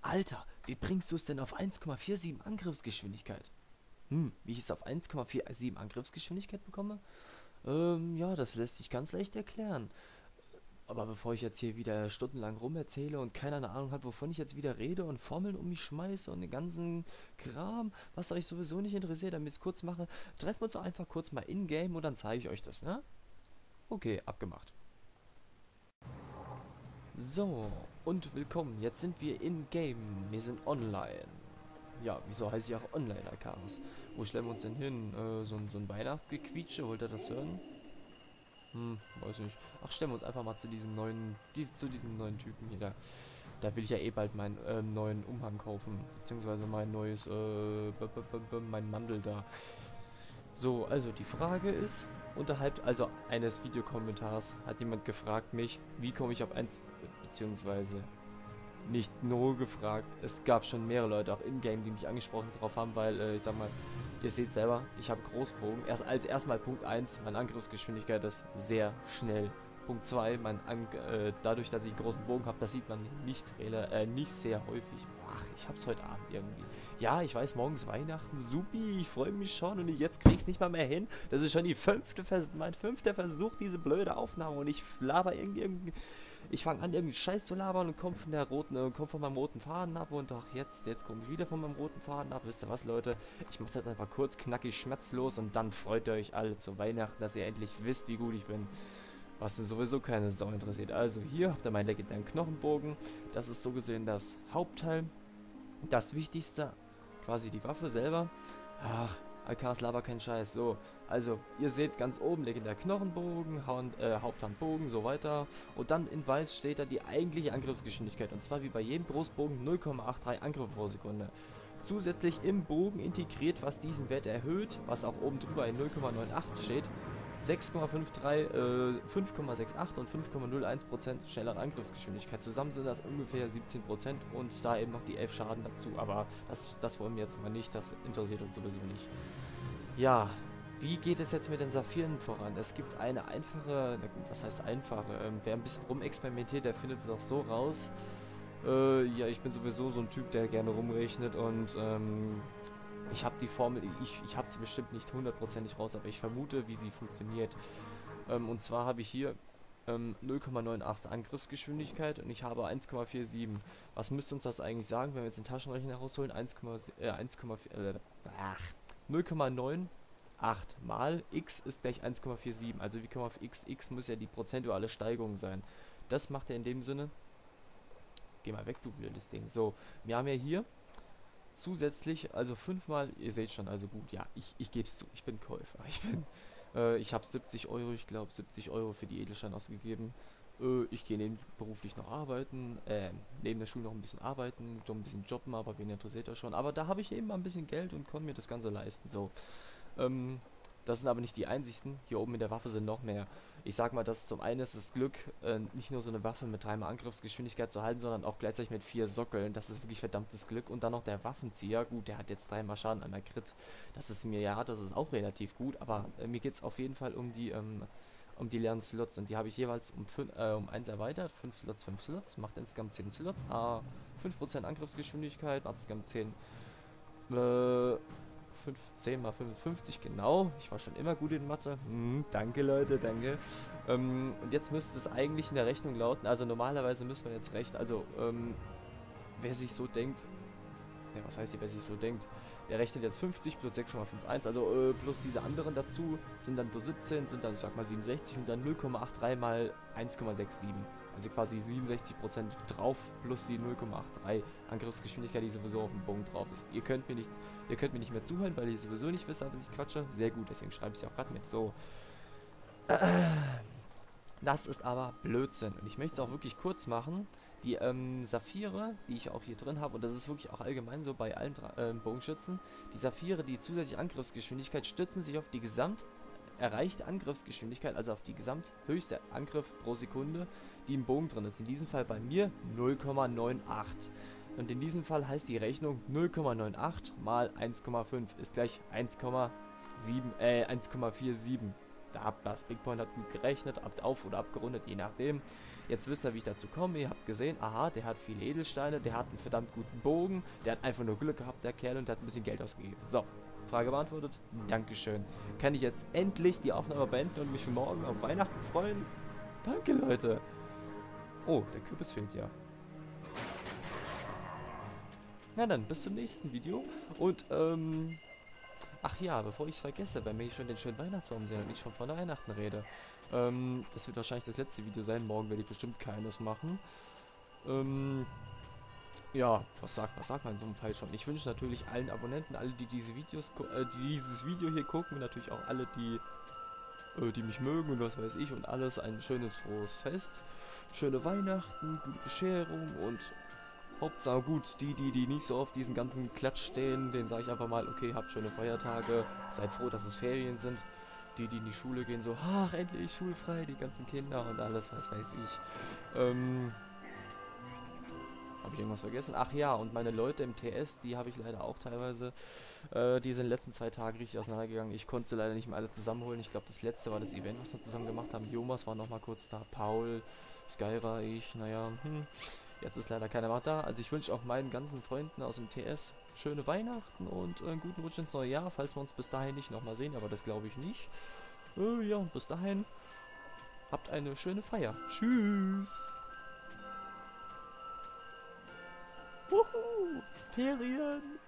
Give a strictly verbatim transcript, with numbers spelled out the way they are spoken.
Alter, wie bringst du es denn auf eins Komma siebenundvierzig Angriffsgeschwindigkeit? Hm, wie ich es auf eins Komma siebenundvierzig Angriffsgeschwindigkeit bekomme? Ähm, ja, das lässt sich ganz leicht erklären. Aber bevor ich jetzt hier wieder stundenlang rumerzähle und keiner eine Ahnung hat, wovon ich jetzt wieder rede und Formeln um mich schmeiße und den ganzen Kram, was euch sowieso nicht interessiert, damit ich es kurz mache, treffen wir uns doch einfach kurz mal in-game und dann zeige ich euch das, ne? Okay, abgemacht. So, und willkommen. Jetzt sind wir in-game. Wir sind online. Ja, wieso heißt ich auch Online-Akaras? Wo stellen wir uns denn hin? Äh, so, ein- so ein Weihnachtsgequietsche, wollt ihr das hören? Hm, weiß nicht. Ach, stellen wir uns einfach mal zu diesem neuen, dies, zu diesem neuen Typen hier. Da, da will ich ja eh bald meinen ähm, neuen Umhang kaufen. Beziehungsweise mein neues, äh, b -b -b -b mein Mandel da. So, also die Frage ist, unterhalb also eines Videokommentars hat jemand gefragt mich, wie komme ich auf eins, beziehungsweise nicht nur gefragt, es gab schon mehrere Leute auch in-game, die mich angesprochen drauf haben, weil, äh, ich sag mal, ihr seht selber, ich habe Großbogen. Erst als erstmal Punkt eins, meine Angriffsgeschwindigkeit ist sehr schnell. Punkt zwei, mein An äh, dadurch, dass ich einen großen Bogen habe, das sieht man nicht, äh, nicht sehr häufig. Ach, ich hab's heute Abend irgendwie. Ja, ich weiß, morgens Weihnachten, supi, ich freue mich schon und jetzt krieg's nicht mal mehr hin. Das ist schon die fünfte Vers mein fünfter Versuch, diese blöde Aufnahme und ich laber irgendwie, irgendwie ich fange an, irgendwie Scheiß zu labern und komme von der roten, äh, komm von meinem roten Faden ab und ach, jetzt, jetzt komme ich wieder von meinem roten Faden ab. Wisst ihr was, Leute? Ich mache jetzt einfach kurz, knackig, schmerzlos und dann freut ihr euch alle zu Weihnachten, dass ihr endlich wisst, wie gut ich bin. Was denn sowieso keine Sau interessiert. Also hier habt ihr meinen legendären Knochenbogen. Das ist so gesehen das Hauptteil. Das Wichtigste, quasi die Waffe selber. Ach, Alcars laber kein Scheiß. So, also, ihr seht ganz oben legendär Knochenbogen, Hand, äh, Haupthandbogen, so weiter. Und dann in weiß steht da die eigentliche Angriffsgeschwindigkeit. Und zwar wie bei jedem Großbogen null Komma dreiundachtzig Angriffe pro Sekunde. Zusätzlich im Bogen integriert, was diesen Wert erhöht, was auch oben drüber in null Komma neunundachtzig steht, sechs Komma fünfunddreißig, äh, fünf Komma achtundsechzig und fünf Komma null eins Prozent schnellere Angriffsgeschwindigkeit. Zusammen sind das ungefähr siebzehn Prozent und da eben noch die elf Schaden dazu. Aber das, das wollen wir jetzt mal nicht, das interessiert uns sowieso nicht. Ja, wie geht es jetzt mit den Saphiren voran? Es gibt eine einfache, na gut, was heißt einfache? Ähm, wer ein bisschen rumexperimentiert, der findet es auch so raus. Äh, ja, ich bin sowieso so ein Typ, der gerne rumrechnet und ähm, ich habe die Formel, ich, ich habe sie bestimmt nicht hundertprozentig raus, aber ich vermute, wie sie funktioniert. Ähm, und zwar habe ich hier ähm, null Komma achtzig Angriffsgeschwindigkeit und ich habe eins Komma siebenundvierzig. Was müsste uns das eigentlich sagen, wenn wir jetzt den Taschenrechner herausholen? eins, äh, eins, äh, ach, null Komma acht mal x ist gleich eins Komma siebenundvierzig. Also wie kommen wir auf x? X muss ja die prozentuale Steigerung sein. Das macht er in dem Sinne. Geh mal weg, du blödes Ding. So, wir haben ja hier zusätzlich, also fünfmal, ihr seht schon, also gut, ja, ich, ich gebe es zu, ich bin Käufer. Ich bin, äh, ich habe siebzig Euro, ich glaube siebzig Euro für die Edelsteine ausgegeben. Äh, ich gehe nebenberuflich noch arbeiten, äh, neben der Schule noch ein bisschen arbeiten, so ein bisschen jobben, aber wen interessiert das schon. Aber da habe ich eben mal ein bisschen Geld und konnte mir das Ganze leisten, so. Ähm, das sind aber nicht die einzigsten. Hier oben in der Waffe sind noch mehr. Ich sag mal, dass zum einen ist das Glück, äh, nicht nur so eine Waffe mit dreimal Angriffsgeschwindigkeit zu halten, sondern auch gleichzeitig mit vier Sockeln. Das ist wirklich verdammtes Glück. Und dann noch der Waffenzieher. Gut, der hat jetzt dreimal Schaden an der Crit. Das ist mir ja, das ist auch relativ gut. Aber äh, mir geht es auf jeden Fall um die, ähm, um die leeren Slots. Und die habe ich jeweils um, äh, um eins erweitert. fünf Slots, fünf Slots. Macht insgesamt zehn Slots. Ah, fünf Prozent Angriffsgeschwindigkeit. Macht insgesamt zehn. Äh, zehn mal fünfundfünfzig, genau. Ich war schon immer gut in Mathe. Hm, danke, Leute, danke. Ähm, und jetzt müsste es eigentlich in der Rechnung lauten, also normalerweise müsste man jetzt recht, also ähm, wer sich so denkt, ja, was heißt hier, wer sich so denkt, der rechnet jetzt fünfzig plus sechs Komma einundfünfzig, also äh, plus diese anderen dazu, sind dann plus siebzehn, sind dann, ich sag mal, siebenundsechzig und dann null Komma achtundsechzig mal eins Komma siebenundsechzig. Also quasi siebenundsechzig Prozent drauf plus die null Komma dreiundachtzig Angriffsgeschwindigkeit, die sowieso auf dem Bogen drauf ist. Ihr könnt mir nicht, ihr könnt mir nicht mehr zuhören, weil ihr sowieso nicht wisst, dass ich quatsche. Sehr gut, deswegen schreibe ich es ja auch gerade mit. So. Das ist aber Blödsinn. Und ich möchte es auch wirklich kurz machen. Die ähm, Saphire, die ich auch hier drin habe, und das ist wirklich auch allgemein so bei allen äh, Bogenschützen, die Saphire, die zusätzliche Angriffsgeschwindigkeit, stützen sich auf die gesamt erreichte Angriffsgeschwindigkeit, also auf die gesamthöchste Angriff pro Sekunde, die im Bogen drin ist. In diesem Fall bei mir null Komma achtzig. Und in diesem Fall heißt die Rechnung null Komma achtzig mal eins Komma fünf ist gleich eins Komma sieben, äh, eins Komma siebenundvierzig. Da habt das Big Point hat gut gerechnet, habt auf oder abgerundet, je nachdem. Jetzt wisst ihr, wie ich dazu komme. Ihr habt gesehen, aha, der hat viele Edelsteine, der hat einen verdammt guten Bogen, der hat einfach nur Glück gehabt, der Kerl, und der hat ein bisschen Geld ausgegeben. So, Frage beantwortet. Dankeschön. Kann ich jetzt endlich die Aufnahme beenden und mich für morgen auf Weihnachten freuen? Danke, Leute. Oh, der Kürbis fehlt ja. Na dann, bis zum nächsten Video. Und, ähm... ach ja, bevor ich es vergesse, wenn wir hier schon den schönen Weihnachtsbaum sehen und ich schon von Weihnachten rede. Ähm, das wird wahrscheinlich das letzte Video sein. Morgen werde ich bestimmt keines machen. Ähm... Ja, was sagt, was sagt man in so einem Fall schon? Ich wünsche natürlich allen Abonnenten, alle, die diese Videos, äh, die dieses Video hier gucken, natürlich auch alle, die, äh, die mich mögen und was weiß ich und alles, ein schönes, frohes Fest, schöne Weihnachten, gute Bescherung und Hauptsache gut, die, die, die nicht so auf diesen ganzen Klatsch stehen, denen sage ich einfach mal, okay, habt schöne Feiertage, seid froh, dass es Ferien sind. Die, die in die Schule gehen, so, ach, endlich schulfrei, die ganzen Kinder und alles, was weiß ich. Ähm... Habe ich irgendwas vergessen? Ach ja, und meine Leute im T S, die habe ich leider auch teilweise, äh, die sind in den letzten zwei Tagen richtig auseinandergegangen. Ich konnte sie leider nicht mehr alle zusammenholen. Ich glaube, das letzte war das Event, was wir zusammen gemacht haben. Jomas war noch mal kurz da, Paul, Skyra, ich, naja, hm. Jetzt ist leider keiner mehr da. Also ich wünsche auch meinen ganzen Freunden aus dem T S schöne Weihnachten und äh, einen guten Rutsch ins neue Jahr, falls wir uns bis dahin nicht nochmal sehen, aber das glaube ich nicht. Äh, ja, und bis dahin, habt eine schöne Feier. Tschüss! Wuhu! Ferien!